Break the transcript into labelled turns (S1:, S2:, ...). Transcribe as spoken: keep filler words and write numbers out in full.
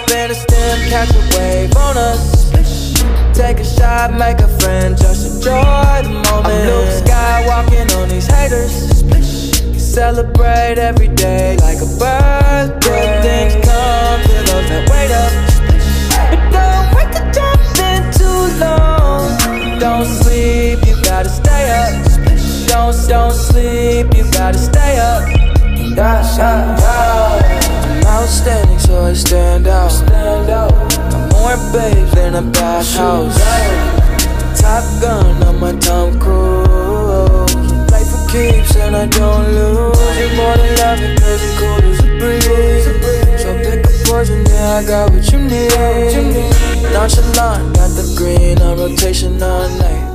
S1: up in a stem, catch a wave on us. Take a shot, make a friend, just enjoy the moment. I'm Luke Skywalking on these haters. Celebrate every day like a birthday. Good things come to those that wait up. But don't wait to jump in too long. Don't sleep, you gotta stay up. Don't, don't sleep, you gotta stay up. Yeah, yeah, yeah. I'm outstanding, so I stand out. I'm more babes than a bathhouse. Top Gun on my Tom Cruise. Play for keeps and I don't lose. You're more than loving, cause you're cool as a breeze. So pick a poison, yeah, I got what you need. Nonchalant, got the green on rotation all night.